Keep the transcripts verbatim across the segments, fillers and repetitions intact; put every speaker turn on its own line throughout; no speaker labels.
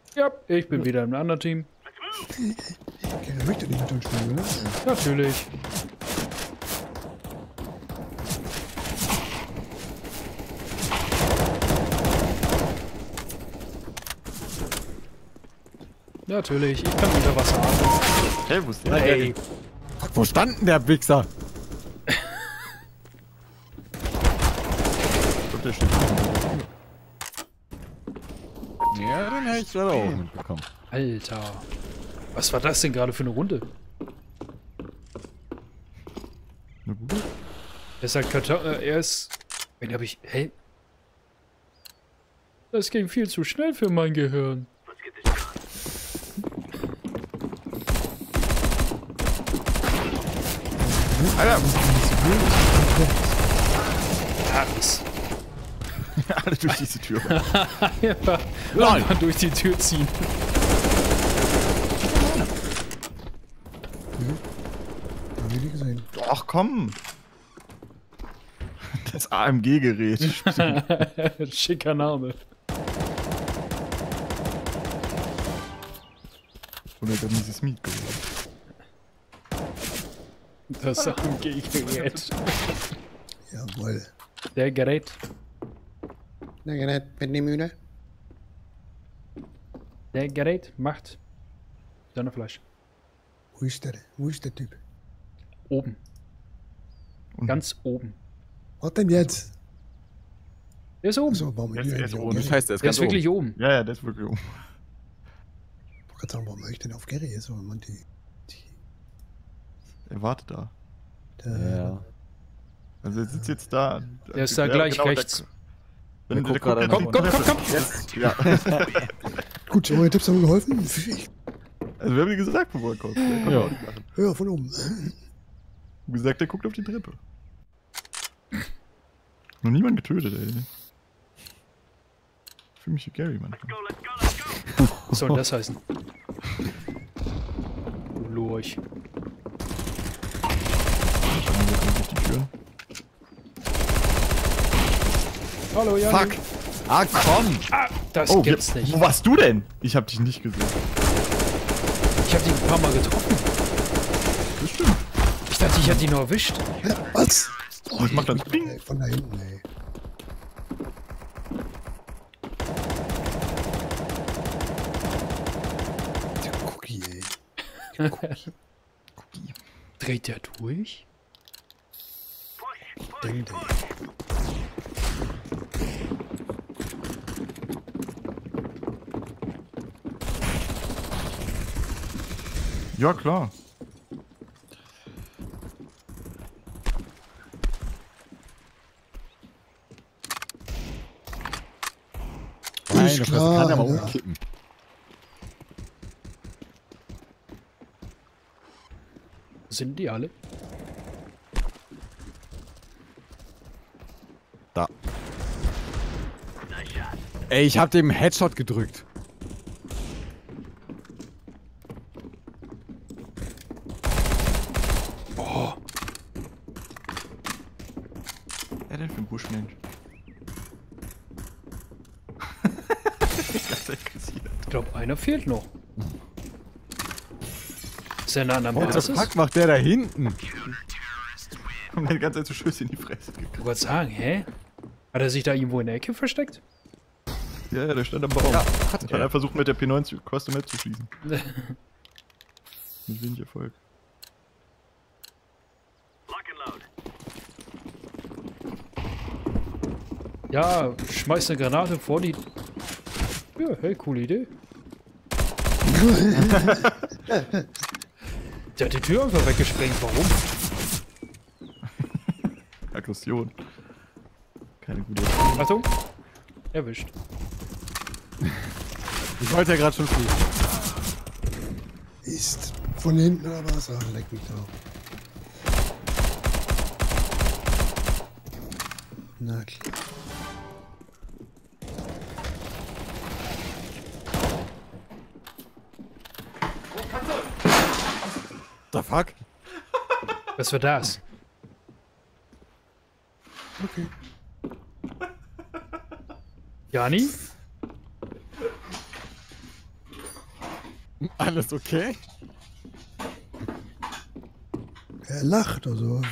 Ja, ich bin wieder im anderen Team.
Okay, der möchte nicht mit uns spielen, oder?
Natürlich. Natürlich, ich kann unter Wasser atmen.
Hey, wo ist der?
Hey,
Fuck, wo stand denn der Wichser?
Und der steht
Ja, den hätte ich leider auch mitbekommen.
Alter. Was war das denn gerade für eine Runde?
Na gut.
Er sagt Karton, äh, er ist... Wen hab ich... Hey? Das ging viel zu schnell für mein Gehirn.
Alter!
Paris.
Alle durch diese Tür.
Ja,
Nein.
mal durch die Tür ziehen.
Hab ich nie gesehen.
Ach komm! Das A M G-Gerät.
Schicker Name.
Oder dann dieses Miet geworden.
Das A M G-Gerät.
Jawohl.
Der Gerät.
Na, genau, bin ich müde.
Der Gerät macht Sonderfleisch.
Wo ist der? Wo ist der Typ?
Oben.
Und
Ganz oben.
Was denn jetzt?
Der ist oben.
So, warum
Jetzt- jetzt oben.
Das heißt, der ist
Der
ganz
ist wirklich oben.
Ja, ja, das ist wirklich um.
Ich wollte sagen, warum höre ich denn auf Gary jetzt? Aber man, die, die,
Er wartet da.
der,
oben. Ja.
Also er sitzt jetzt da.
Der ist da gleich rechts.
Der, wenn,
Der
der,
guckt
der
gerade
guckt
nach
jetzt-
Komm, komm, komm, komm.
Jetzt, ja.
Gut, eure Tipps haben geholfen. Ich,
Also wir haben dir gesagt, wo er kommt. Der kann
Ja.
auch nicht machen.
ja, von oben.
Wir haben gesagt, der guckt auf die Treppe. Noch niemand getötet, ey. Ich fühle mich wie Gary manchmal.
Was soll denn das heißen? Du Lurch.
Dann haben wir durch die Türen.
Hallo, Jan.
Fuck! Ah, komm!
Ah, das
Oh,
gibt's
wir-
nicht.
Wo warst du denn? Ich hab dich nicht gesehen.
Ich hab die ein paar Mal getroffen.
Das stimmt.
Ich dachte, ich hätte die nur erwischt.
Ja, was? Oh,
Was macht das?
ich-
Bing.
ey, von da hinten, ey. Der Cookie, ey. Der Cookie.
Dreht der durch?
Ding, ding.
Ja, klar.
Meine
Ist
Fresse,
klar,
kann der mal
Alter.
umkippen.
Sind die alle?
Da. Ey, ich hab dem Headshot gedrückt.
Oh,
Wer denn für ein Buschmensch? Ganz interessiert.
ich glaube, einer fehlt noch. Ist er in einer anderen
What the
Basis?
fuck macht der da hinten?
Haben die ganze Zeit so Schüsse in die Fresse gekriegt.
Ich wollte sagen, hä? Hat er sich da irgendwo in der Ecke versteckt?
Ja, ja, der stand am Baum.
Ja,
hat er. Hat er versucht mit der P neun zu Custom Map zu schießen. Mit wenig Erfolg.
Ja, schmeiß eine Granate vor die... Ja, hey, coole Idee. Der hat die Tür einfach weggesprengt. Warum?
Aggression. Keine gute Idee.
Achtung. Erwischt.
Ich wollte ja gerade schon fliegen.
Ist von hinten oder was? Ach, leck mich doch. Na klar.
The fuck?
Was war das?
Okay.
Alles okay?
Er lacht, also.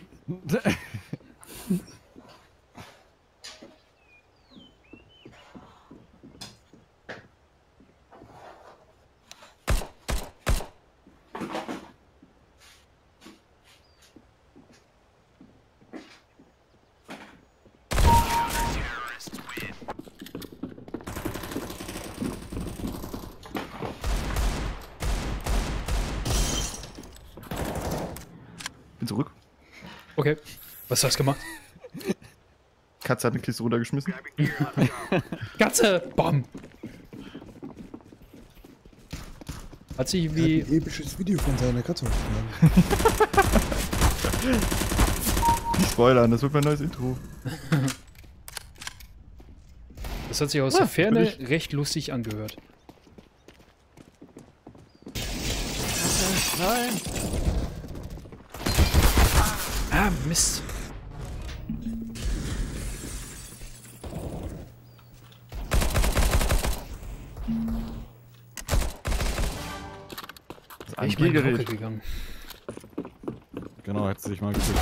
Bin zurück.
Okay. Was hast du gemacht?
Katze hat eine Kiste runtergeschmissen.
Katze! Bam! Hat sie
Er
wie.
hat ein episches Video von seiner Katze hochgeladen.
Nicht spoilern, das wird mein neues Intro.
Das hat sich aus
Ah,
der Ferne
bin
recht lustig angehört.
Nein!
Ah, Mist.
Das
Bin ich mal in die Hocke
Anspielgerät.
gegangen.
Genau, hätte sich mal gefühlt.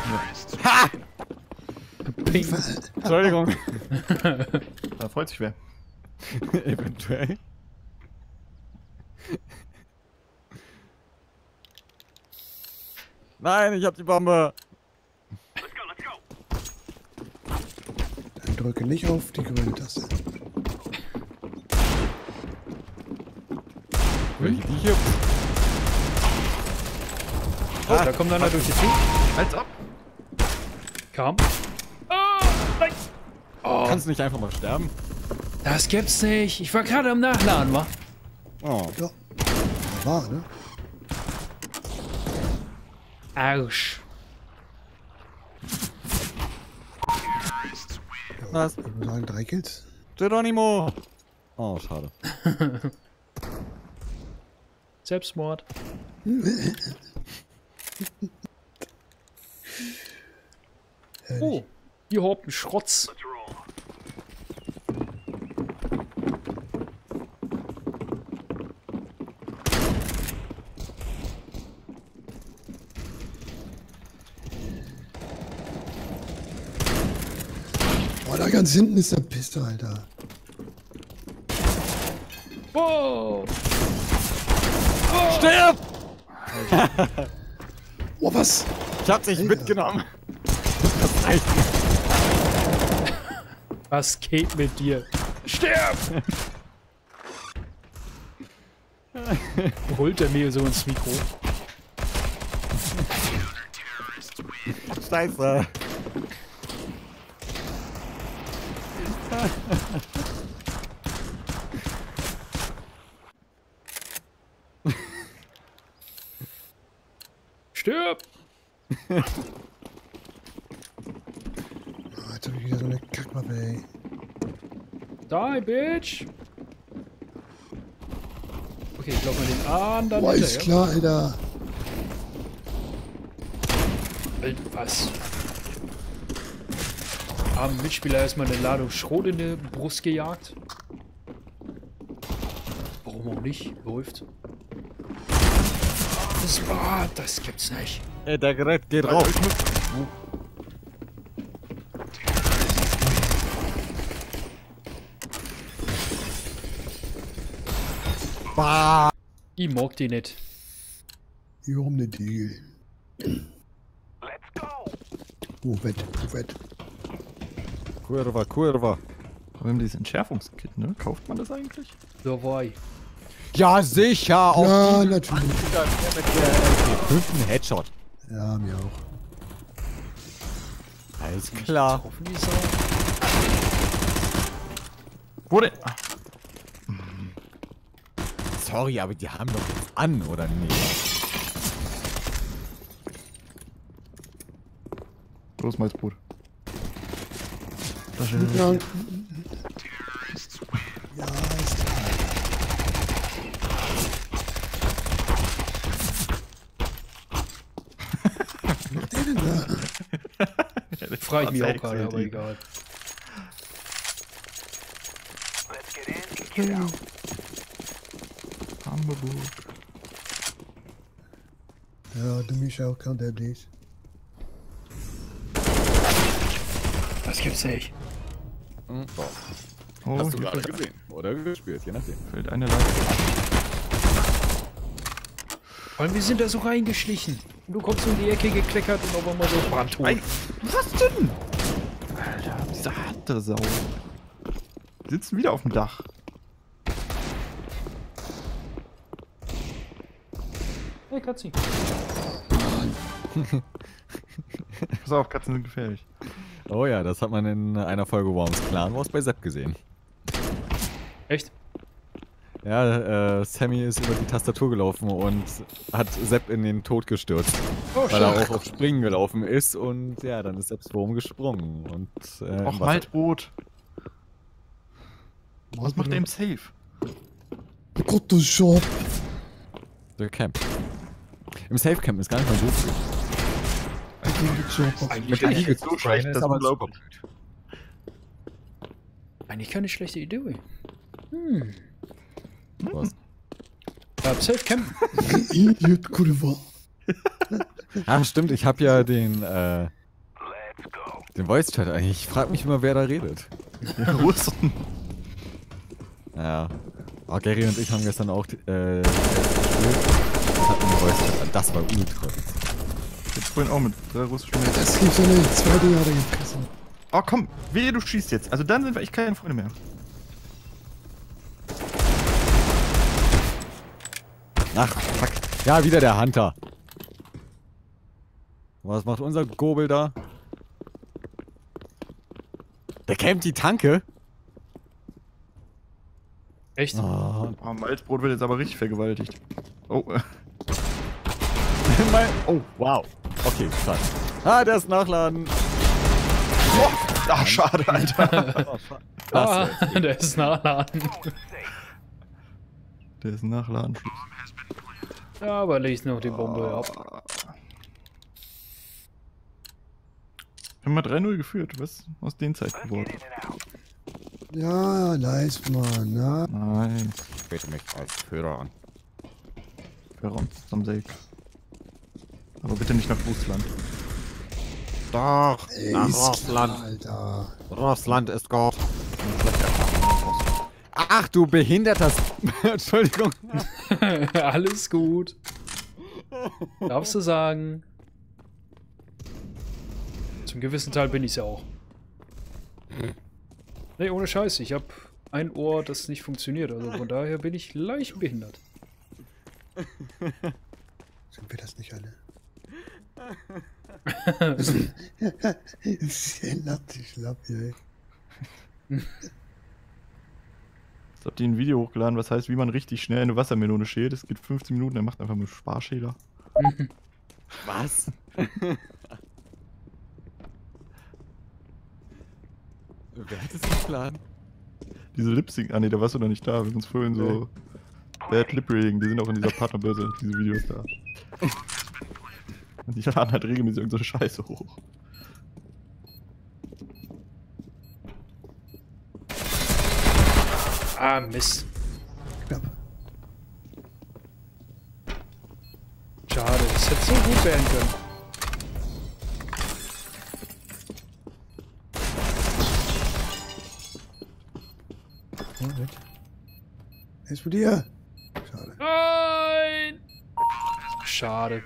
Ping.
Entschuldigung.
Da freut sich wer.
Eventuell. Nein, ich hab die Bombe.
Dann drücke nicht auf die grüne Taste.
Welche die hier?
Oh, da kommt einer durch die Tür.
Als ob.
Kam. Ah, nein. Oh,
Kannst du nicht einfach mal sterben?
das gibt's nicht. Ich war gerade am Nachladen, wa?
Oh.
Ja. War, ne?
Arsch.
Was?
Ich würde sagen, drei Kills.
Geronimo! Oh, schade.
Selbstmord. Oh, hier habt ein Schrotz.
Oh, da ganz hinten ist der Piste, Alter.
Wow.
Stirb!
Oh, was?
Ich hab dich
Alter.
mitgenommen. Das reicht nicht.
Was geht mit dir? Sterb! Holt er mir so ins Mikro?
Scheiße.
Stirb!
Oh, jetzt hab ich wieder so eine Kackmappe, ey.
Die, Bitch! Okay, ich glaub mal den anderen
Boah, ist
hinterher.
klar, Alter.
Alter, was? Haben Mitspieler erstmal eine Ladung Schrot in die Brust gejagt? Warum auch nicht? Läuft. Das war, das gibt's nicht.
Ey, der Gerät geht raus. Bah.
Ich mag die nicht.
Warum nicht die? Oh, Wett, oh, Wett.
Kurva, Kurva.
Wir haben dieses Entschärfungskit, ne? Kauft man das eigentlich?
Dabei.
Ja, sicher. Auch
Ja, natürlich.
mit der äh, fünften Headshot.
Ja, mir auch.
Alles klar.
Getroffen, die Sau?
Wurde.
Sorry, aber die haben doch jetzt an, oder nicht?
Los, Malzbrot.
Ja, ja, ist klar. Was macht der denn da?
Frage ich mich auch
Sechs,
gerade, aber
die-
egal.
Hamburg.
Ja, du mich auch, kann der nicht.
Das gibt's nicht.
Hm, so.
Oh,
Hast du
hier
gerade
fällt,
gesehen. Oder gespielt, je nachdem.
fällt eine Leiter.
Vor allem, wir sind da so reingeschlichen. Und du kommst um die Ecke gekleckert und auf einmal so brandtot.
Ei, was denn? Alter, diese harte Sau. Die sitzen wieder auf dem Dach.
Hey, Katzi.
Pass auf, Katzen sind gefährlich.
Oh ja, das hat man in einer Folge Worms Clan Wars bei Sepp gesehen.
Echt?
Ja, äh, Sammy ist über die Tastatur gelaufen und hat Sepp in den Tod gestürzt.
Oh,
weil er
shit.
auch auf Springen gelaufen ist und ja, dann ist Sepps Wurm gesprungen. Und, äh, im
Och,
Wasser-
Maltbrot. Was macht der im Safe?
Gott, du Shop.
Der Camp. Im Safe Camp ist gar nicht mal so viel.
Eigentlich,
Der
eigentlich,
ist so schlecht,
ist
das
aber
ist unglaublich.
eigentlich keine schlechte Idee. Hm.
Was?
Ja, Safe Camp.
Idiot, Kurva.
Ah, stimmt, ich habe ja den, äh, den Voice-Chat eigentlich. Ich frage mich immer, wer da redet.
Der Russen.
Ja. Oh, Gary und ich haben gestern auch, äh, gespielt. Und hatten den Voice-Chat. Das war ultra.
Jetzt vorhin auch mit drei russischen Mädchen.
Das gibt ja nicht. Zwei Dinge hat er gefressen.
Oh komm, wehe du schießt jetzt. Also dann sind wir echt keine Freunde mehr.
Ach, fuck. Ja, wieder der Hunter. Was macht unser Gobel da? Der campt die Tanke?
Echt?
Oh,
Oh, Malzbrot wird jetzt aber richtig vergewaltigt. Oh, äh.
mein, oh, wow. Okay, schade. Ah, der ist nachladen.
Oh, ach, schade, Alter.
Oh, fuck.
Ah,
Das
der ist nachladen.
Der ist ein Nachladenschluss.
Ja, aber leg noch die Bombe ab.
Wir haben mal drei null geführt. Was ist aus den Zeiten geworden?
Ja, nice, Mann. Ja.
Nein.
Ich bitte mich als Führer an.
Wir räumen zum Sieg. Aber bitte nicht nach Russland.
Doch,
Ey,
nach
ist
Russland.
klar, Alter.
Russland ist Gott. Ach, du behinderter... S- Entschuldigung.
Alles gut. Darfst du sagen. Zum gewissen Teil bin ich's ja auch. Nee, ohne Scheiß. Ich hab ein Ohr, das nicht funktioniert. Also von daher bin ich leicht behindert.
Sind wir das nicht alle? Latt, schlapp hier, ey.
Ich hab die ein Video hochgeladen, was heißt, wie man richtig schnell eine Wassermelone schält. Es geht fünfzehn Minuten, er macht einfach mit Sparschäler.
Was? Wer hat es geplant?
Diese Lip-Sync, ah ne, da warst du noch nicht da, wir sind uns vorhin so Bad Lip-Reading, die sind auch in dieser Partnerbörse, diese Videos da. Und die laden halt regelmäßig irgendeine Scheiße hoch.
Ah, Mist.
Knapp.
Schade, das hätte so gut werden können.
Ja, weg. Explodier! Schade.
Nein! Schade.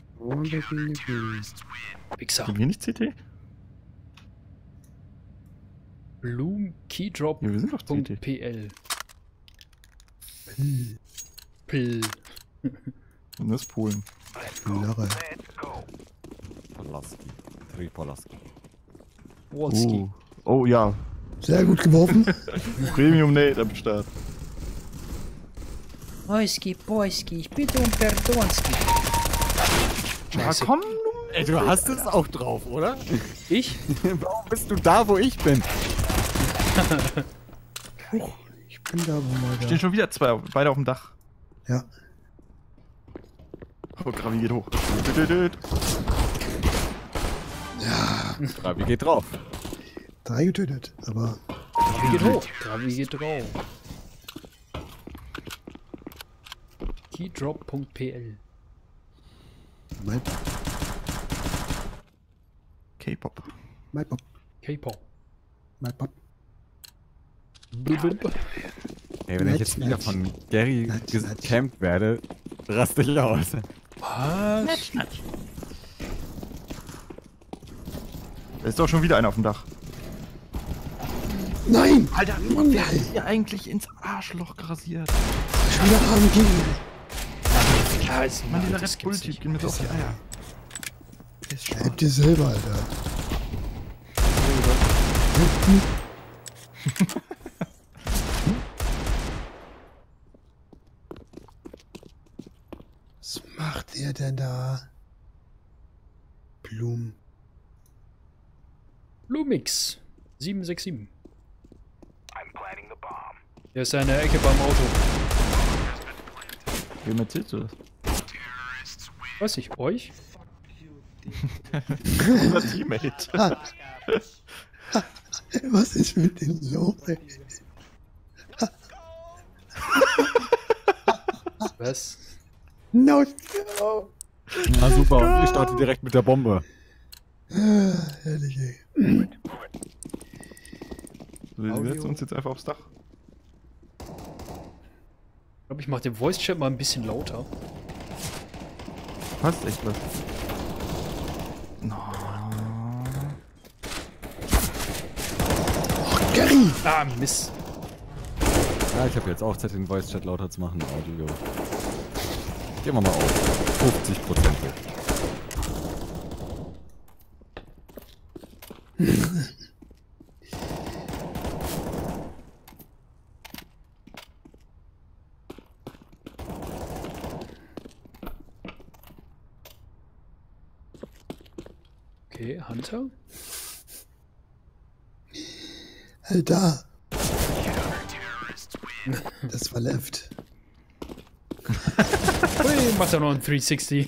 Wichser.
Sind wir nicht C T?
Bloom Keydrop.
Ja, wir sind doch C T.
.pl Pl.
Und das ist Polen.
Larre.
Polaski. Tripolaski.
Wolski.
Oh. Oh ja,
Sehr gut geworfen.
Premium Nate am Start.
Oiski, Poiski, ich bitte um Perdonski. Scheiße.
Ja, komm,
Ey, du hast es auch drauf, oder?
Ich?
Warum bist du da, wo ich bin?
Ich bin da, wo mal
stehen
da.
schon wieder zwei, beide auf dem Dach.
Ja.
Oh, Gravi geht hoch. Dü, dü, dü.
Trabi geht drauf.
Drei getötet, aber
Trabi geht hoch. Trabi geht drauf. keydrop punkt p l.
Mein,
K-Pop.
mein Pop,
K-Pop.
mein Pop.
Blub.
Ey, wenn ich jetzt wieder von Gary gecampt werde, raste ich aus.
Was?
Da ist doch schon wieder einer auf dem Dach.
Nein!
Alter,
Mann,
wer hat
ey.
hier eigentlich ins Arschloch grasiert?
Schon wieder A M G.
Klar ist
Mann, dieser
das
Red Bull-Typ geht mir so auf die Eier. Der ist schwach.
Helft dir selber, Alter. Was macht er denn da? Blumen.
Lumix. sieben sechs sieben. Der ist in der Ecke beim Auto.
Wem erzählst du das?
Weiß ich, euch?
Unser Teammate.
Was ist mit dem los, ey?
Was?
No, no.
Na super, und ich starte direkt mit der Bombe.
Ah, herrlich, ey.
Wir setzen uns jetzt einfach aufs Dach.
Ich glaube, ich mache den Voice-Chat mal ein bisschen lauter.
Passt echt was. No.
Oh, Gary!
Ah, Mist.
Ja, ich habe jetzt auch Zeit, den Voice-Chat lauter zu machen. Audio. Gehen wir mal auf. fünfzig Prozent.
Okay, Hunter.
Alter! Das war left.
Ui, macht er noch ein dreihundertsechzig.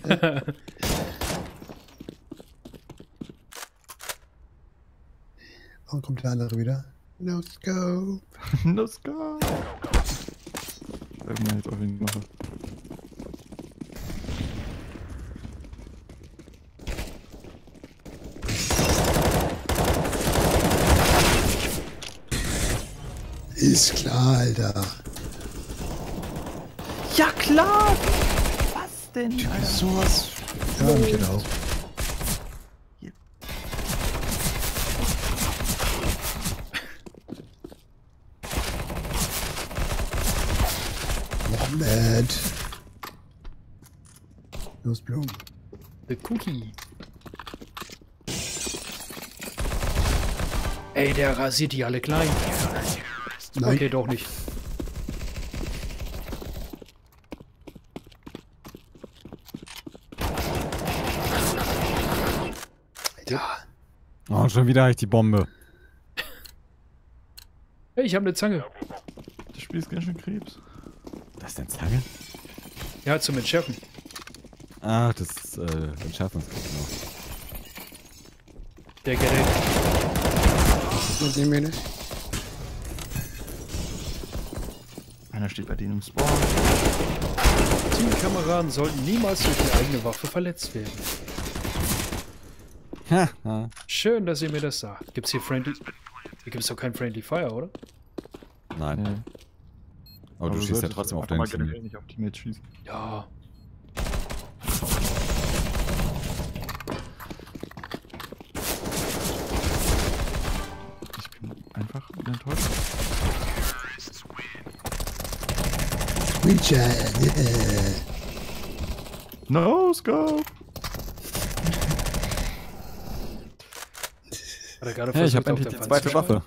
Warum kommt der andere wieder? Let's go!
Let's go! Wenn man jetzt auf ihn mache.
Ist klar, Alter.
Ja klar! Was denn? Alter?
Sowas. Ja, mich geht auch. Mohammed. Los, Blumen.
The Cookie. Ey, der rasiert die alle klein.
Nein.
Okay, doch nicht.
Alter.
Oh, schon wieder habe ich die Bombe.
Hey, ich habe eine Zange.
Das Spiel ist ganz schön Krebs.
Das ist eine Zange?
Ja, zum Entschärfen.
Ach, das ist äh, Entschärfungskraft noch.
Der Gerät.
Was nehmen wir nicht?
Einer steht bei denen im Spawn.
Teamkameraden sollten niemals durch die eigene Waffe verletzt werden.
Ha, ha.
Schön, dass ihr mir das sagt. Gibt's hier Friendly... Hier gibt's doch kein Friendly Fire, oder?
Nein.
Nee.
Aber du schießt ja
solltest
trotzdem auf
einfach
dein
mal
Team.
generell nicht auf Teammates schießen.
Ja.
Ich bin einfach enttäuscht.
Witcher, yeah.
No scope!
Hat er gerade
Hey, ich
versucht,
habe
auf
endlich
der
die
Pfanne
zweite
zu
Waffe.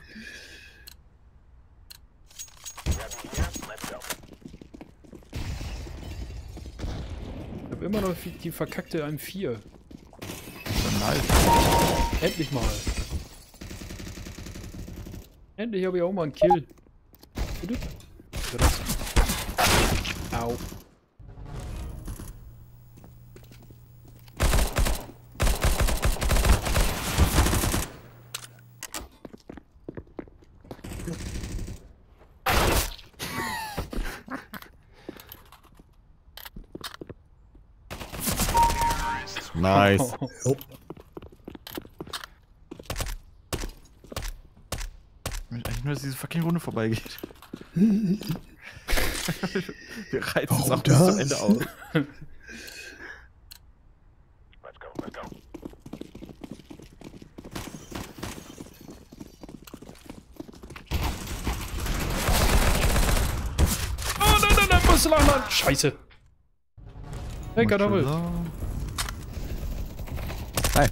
Ich habe immer noch die verkackte M vier.
Nice.
Endlich mal. Endlich habe ich auch mal einen Kill. Bitte? Was war das? Au.
Nice.
Oh.
Ich möchte eigentlich nur, dass diese fucking Runde vorbeigeht. Wir reizen es
Warum
auch bis zum
das?
Ende aus.
Oh nein, nein, nein, muss lang, Mann. Scheiße. Hey, Kartoffel.
Hi.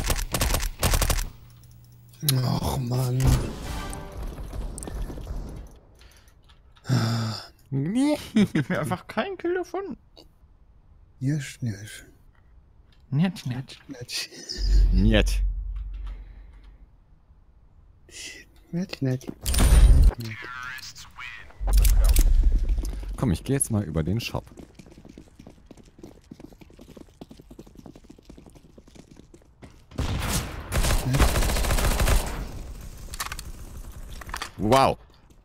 Ach, Mann.
Gib mir einfach keinen Kill davon.
Nisch, nisch.
Nett, nett.
Nett.
Niet.
Nett, nett.
Komm, ich gehe jetzt mal über den Shop. Wow.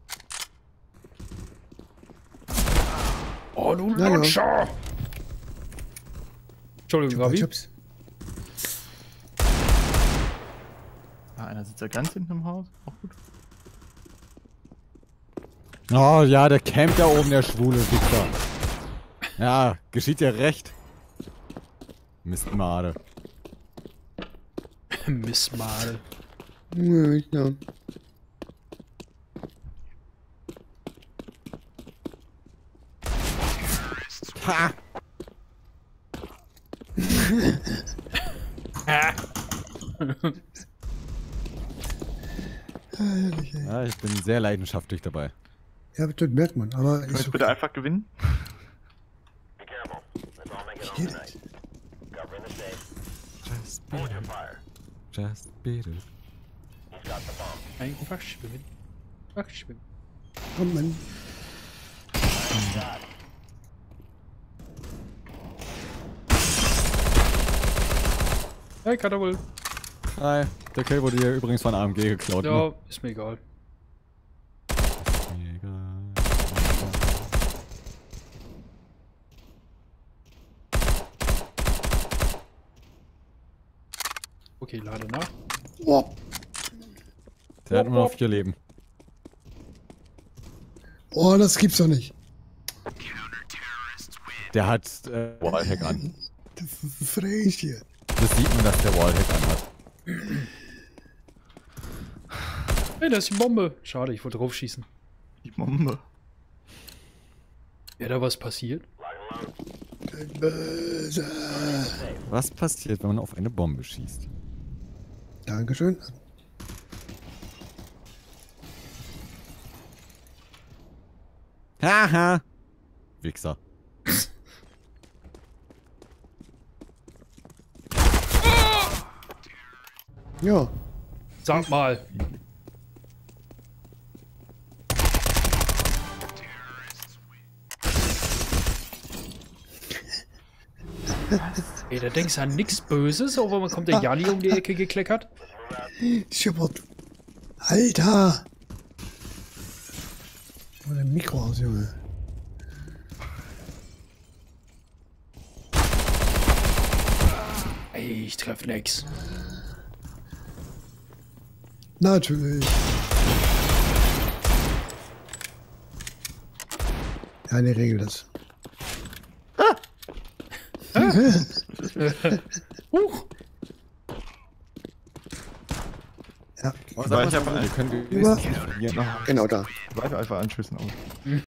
Oh, du
Ja, ja.
Lutscher. Entschuldigung,
Chupa
Gabi.
Chups.
Ah, einer sitzt ja ganz hinten im Haus. Auch gut.
Oh ja, der campt da oben, der schwule Wichser. Ja, geschieht dir recht. Mistmade.
Missmal.
Ja, ja.
Ha!
Herrlich, ey.
Ja, ich bin sehr leidenschaftlich dabei.
Ja, das merkt man, aber
Können
ist
wir bitte
okay.
einfach gewinnen?
Ich geht es.
Just beat it. Just beat it.
Einfach schwimmen. Einfach schwimmen.
Komm, Mann.
Hey, Kartoffel.
Hi, der Kill wurde hier übrigens von A M G geklaut.
Ja,
Ne?
ist mir egal.
Mir egal.
Okay, lade nach.
Oh,
Der hat nur noch vier Leben.
oh, das gibt's doch nicht.
Der hat äh, Wallhack an.
Das ist frech hier.
Das sieht man, dass der Wallhack anhat.
Hey, da ist die Bombe. Schade, ich wollte drauf schießen.
Die Bombe.
Wäre da was passiert?
Böse.
Was passiert, wenn man auf eine Bombe schießt?
Dankeschön.
Haha! Wichser.
Ja.
Sag mal. Ey, da denkst du an nichts Böses, aber man kommt der Jali um die Ecke gekleckert.
Schippert. Alter! Mal dein Mikro aus, Junge.
Ey, ich treff nix.
Natürlich. Ja, ne, regel das.
Huch!
Ja,
Oh,
Sag
sag
mal,
mal, wir können die
Über-
nächsten verlieren.
genau da.
Weiter einfach anschüssen aus.